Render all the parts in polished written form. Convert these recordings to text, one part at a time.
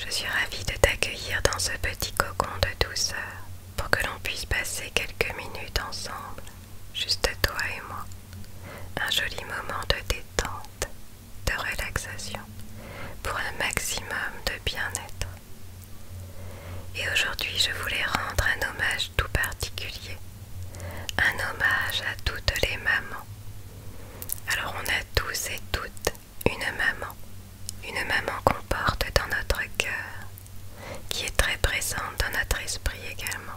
Je suis ravie de t'accueillir dans ce petit cocon de douceur pour que l'on puisse passer quelques minutes ensemble, juste toi et moi. Un joli moment de détente, de relaxation, pour un maximum de bien-être. Et aujourd'hui, je voulais rendre un hommage tout particulier, un hommage à toutes les mamans. Alors on a tous et toutes une maman qu'on porte dans notre cœur, qui est très présente dans notre esprit également.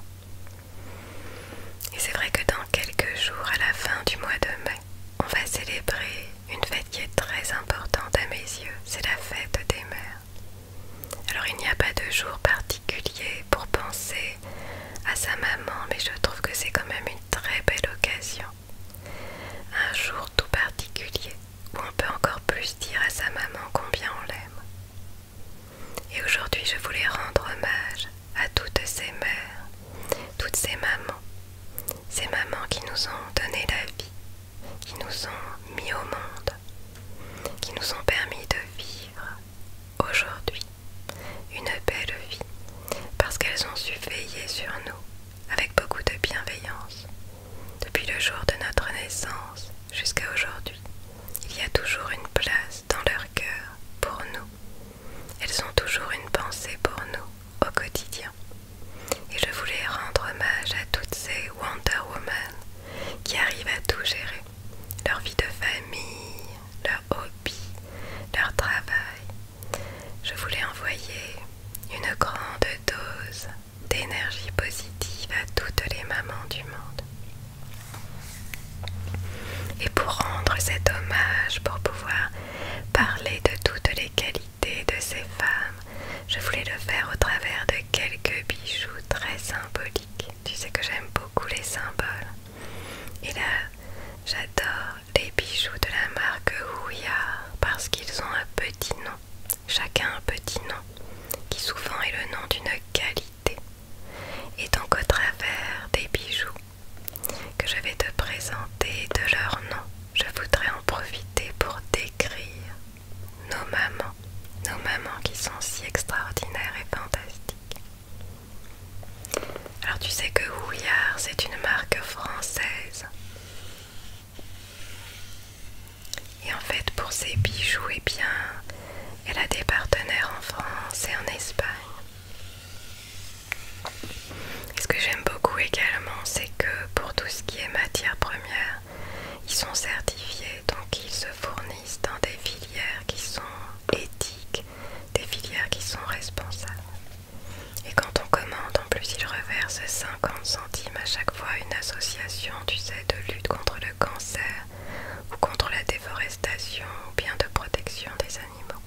Et c'est vrai que dans quelques jours, à la fin du mois de mai, on va célébrer une fête qui est très importante à mes yeux, c'est la fête des mères. Alors il n'y a pas de jour particulier pour penser à sa maman, mais je trouve que c'est quand même une très belle occasion. Un jour tout particulier où on peut encore plus dire à sa maman combien on l'aime. Et aujourd'hui, je voulais rendre hommage à toutes ces mères, toutes ces mamans qui nous ont donné la vie, qui nous ont mis au monde, qui nous ont permis de vivre aujourd'hui une belle vie, parce qu'elles ont su veiller sur nous avec beaucoup de bienveillance. Depuis le jour de notre naissance jusqu'à aujourd'hui, il y a toujours une place dans leur cœur pour nous. Elles ont toujours une pensée pour nous au quotidien. Et je voulais rendre hommage à toutes ces Wonder Woman qui arrivent à tout gérer. Leur vie de famille, leur hobby, leur travail. Je voulais envoyer une grande dose d'énergie positive à toutes les mamans du monde. Et pour rendre cet hommage, pour pouvoir parler de toutes les qualités de ces femmes, je voulais le faire au travers de quelques bijoux très symboliques. Tu sais que j'aime beaucoup les symboles. Et là, j'adore les bijoux de la marque Houillard parce qu'ils ont un petit nom, chacun un petit nom, qui souvent est le nom d'une qualité. Et donc au travers des bijoux que je vais te présenter de leur nom, je voudrais en profiter pour décrire nos mamans qui sont si extraordinaires et fantastiques. Alors tu sais que Houillard, c'est une marque française. Et en fait, pour ses bijoux, eh bien, elle a des partenaires en France et en Espagne. Et ce que j'aime beaucoup également, c'est que pour tout ce qui est matière première, ils sont certifiés, donc ils se fournissent dans des filières qui sont éthiques, des filières qui sont responsables. Et quand on commande, en plus, ils reversent 50 centimes à chaque fois à une association, tu sais, de lutte contre le cancer ou contre la déforestation ou bien de protection des animaux.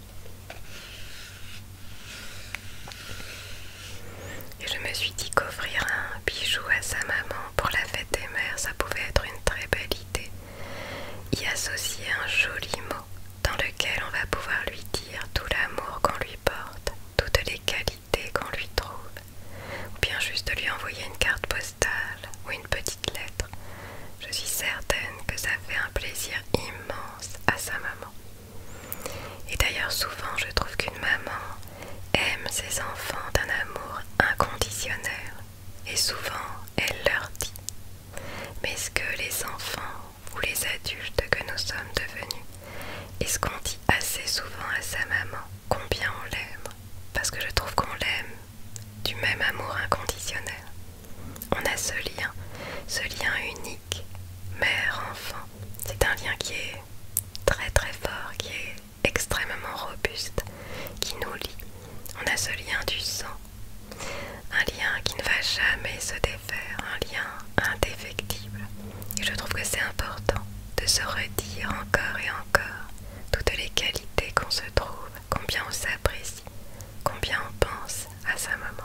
Et je me suis dit qu'offrir un bijou à sa maman pour la fête des mères, ça pouvait être une très belle idée. Y associer un joli mot dans lequel on va pouvoir lui dire tout l'amour qu'on lui porte, toutes les qualités qu'on lui trouve, ou bien juste lui envoyer une carte postale ou une petite lettre. Je suis certaine que ça fait un plaisir immense à sa maman. Et d'ailleurs souvent je trouve qu'une maman aime ses enfants d'un amour inconditionnel et souvent elle leur dit. Mais est-ce que les enfants ou les adultes que nous sommes devenus, est-ce qu'on dit assez souvent à sa maman combien on l'aime? Parce que je trouve qu'on l'aime du même amour inconditionnel. On a ce lien unique, mère-enfant. C'est un lien qui est très très fort, qui est extrêmement robuste, qui nous lie. On a ce lien du sang, un lien qui ne va jamais se défaire, un lien indéfectible. Et je trouve que c'est important de se redire encore et encore toutes les qualités qu'on se trouve, combien on s'apprécie, combien on pense à sa maman.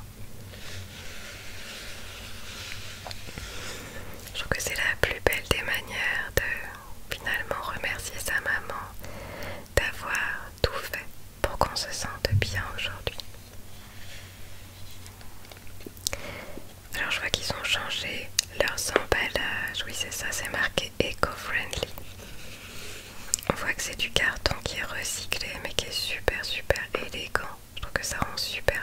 Je trouve que c'est la plus belle des manières de finalement remercier sa maman d'avoir tout fait pour qu'on se sente bien aujourd'hui. Alors je vois qu'ils ont changé leurs emballages. Oui c'est ça, c'est marqué éco-friendly. On voit que c'est du carton qui est recyclé mais qui est super élégant. Je trouve que ça rend super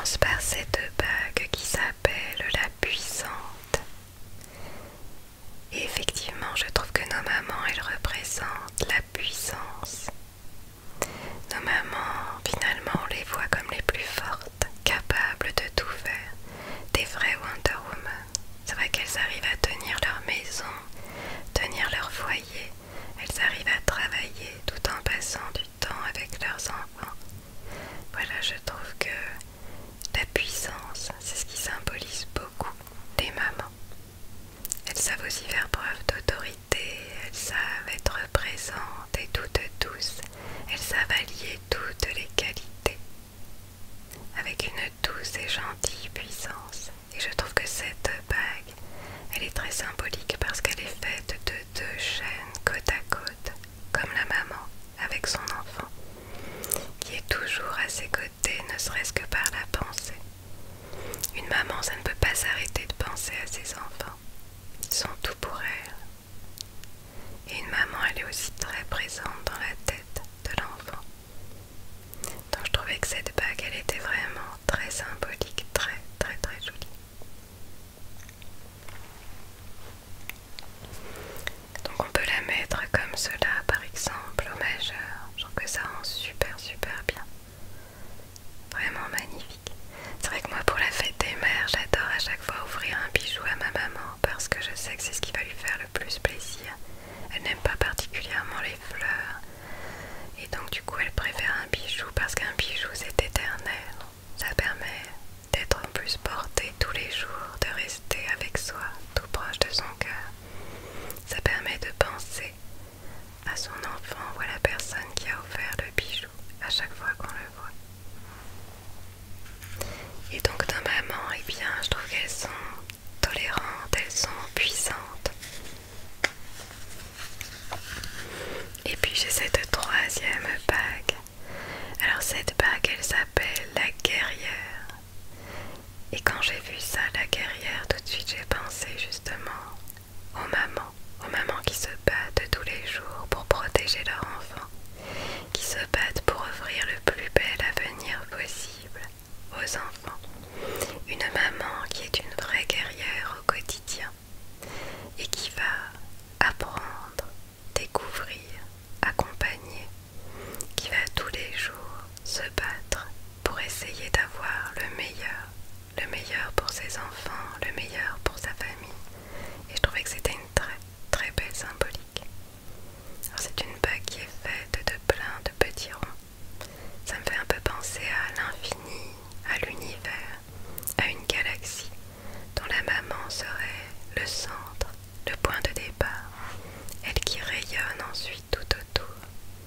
commence par cette bague qui s'appelle la puissante. Et effectivement, je trouve que nos mamans, elles représentent la puissance. Nos mamans, finalement, on les voit comme les plus fortes, capables de tout faire, des vraies Wonder Woman. C'est vrai qu'elles arrivent à tenir leur maison, tenir leur foyer, elles arrivent à travailler tout en passant du temps avec leurs enfants. Voilà, je trouve que la puissance, c'est ce qui symbolise beaucoup les mamans. Elles savent aussi faire preuve d'autorité, elles savent être présentes et toutes douces, elles savent allier toutes les qualités avec une douce et gentille puissance. Et je trouve que cette bague, elle est très symbolique parce qu'elle est faite de deux chaînes côte à côte, comme la maman avec son enfant, qui est toujours à ses côtés, ne serait-ce que par la pensée. Une maman, ça ne peut pas s'arrêter de penser à ses enfants. Ils sont tout pour elle. Et une maman, elle est aussi très présente dans la tête de l'enfant. Donc je trouvais que cette bague, elle était vraiment très symbolique, très très très jolie. Donc on peut la mettre comme cela, par exemple, au majeur. Je trouve que ça rend super super bien. Vraiment magnifique. C'est vrai que moi, pour la fête des mères, j'adore à chaque fois ouvrir un bijou à ma maman parce que je sais que c'est ce qui va lui faire le plus plaisir. Elle n'aime pas particulièrement les fleurs et donc du coup elle préfère un bijou parce qu'un bijou c'est éternel. Ça permet d'être en plus porté tous les jours, de rester avec soi, tout proche de son cœur. Ça permet de penser à son enfant ou à la personne qui a offert le bijou à chaque fois qu'on le voit. Et donc nos mamans, eh bien, je trouve qu'elles sont tolérantes, elles sont puissantes. Et puis j'ai cette troisième bague. Alors cette bague, elle s'appelle la guerrière. Et quand j'ai vu ça, la guerrière, tout de suite j'ai pensé justement aux mamans qui se battent tous les jours pour protéger leur enfant, qui se battent pour offrir le plus bel avenir possible aux enfants. Une maman qui est une vraie guerrière au quotidien et qui va apprendre, découvrir, accompagner, qui va tous les jours se battre pour essayer d'avoir le meilleur pour ses enfants, le meilleur pour sa famille. Et je trouvais que c'était une très très belle symbolique. Alors c'est une bague qui est faite de plein de petits ronds. Ça me fait un peu penser à l'infini, à l'univers, à une galaxie dont la maman serait le centre, le point de départ, elle qui rayonne ensuite tout autour.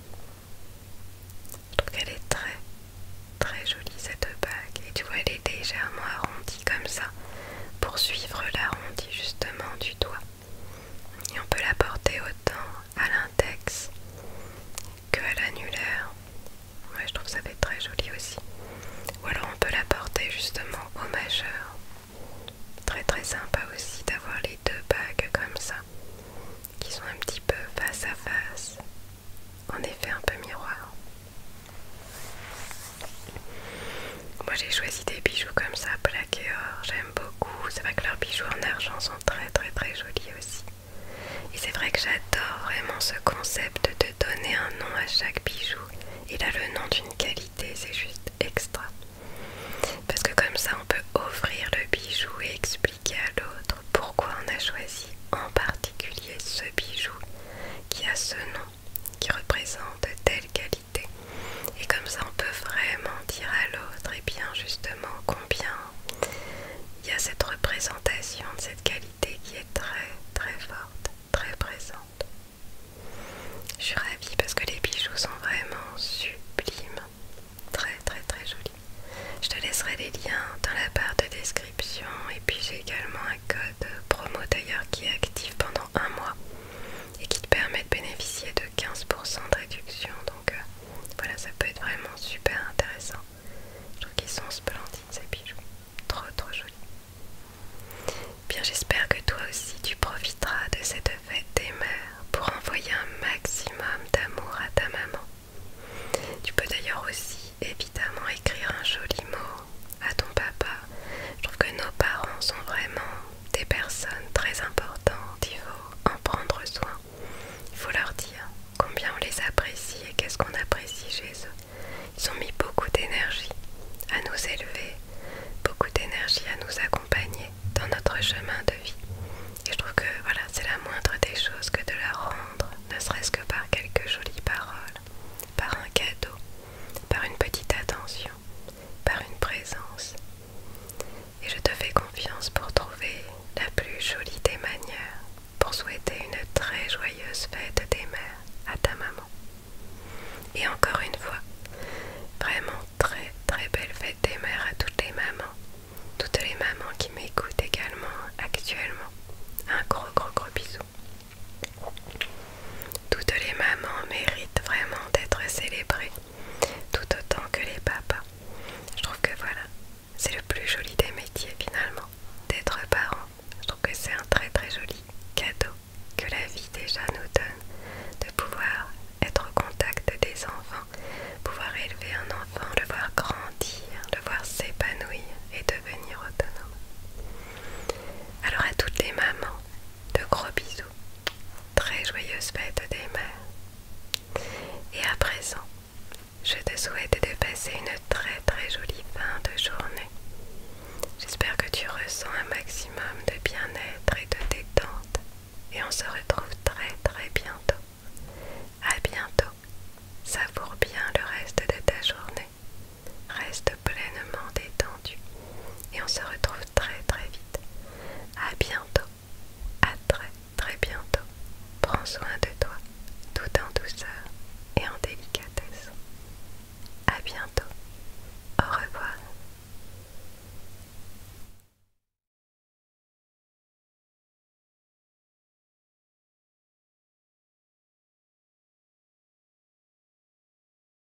Je trouve qu'elle est très très jolie cette bague et tu vois elle est légèrement arrondie comme ça pour suivre l'arrondi justement du doigt. Et on peut la porter autant à l'index que à l'annulaire. Ouais, je trouve ça fait très joli aussi. Ou alors on peut la porter justement au majeur. Très très sympa aussi d'avoir les deux bagues comme ça, qui sont un petit peu face à face, en effet un peu miroir. Moi j'ai choisi des bijoux comme ça, plaqué or, j'aime beaucoup. C'est vrai que leurs bijoux en argent sont très très très jolis aussi. Et c'est vrai que j'adore vraiment ce concept de donner un nom à chaque bijou. Il a le nom d'une qualité, c'est juste extra. Parce que comme ça on peut offrir le bijou et expliquer à l'autre pourquoi on a choisi en particulier ce bijou qui a ce nom, qui représente telle qualité. Et comme ça on peut vraiment dire à l'autre et bien justement combien il y a cette représentation de cette qualité qui est très très forte, très présente. Je suis ravie parce que les bijoux sont vraiment sublimes, très très très jolis. Je te laisserai les liens dans la barre de description et puis j'ai également un code promo d'ailleurs qui est actif pendant un mois et qui te permet de bénéficier de 15% de réduction. Donc voilà, ça peut être vraiment super intéressant. Je trouve qu'ils sont splendides ces bijoux, trop trop jolis. Bien, j'espère que toi aussi tu profiteras de cette fête des mères pour envoyer un maximum d'amour à ta maman. Tu peux d'ailleurs aussi évidemment écrire un joli mot à ton élever.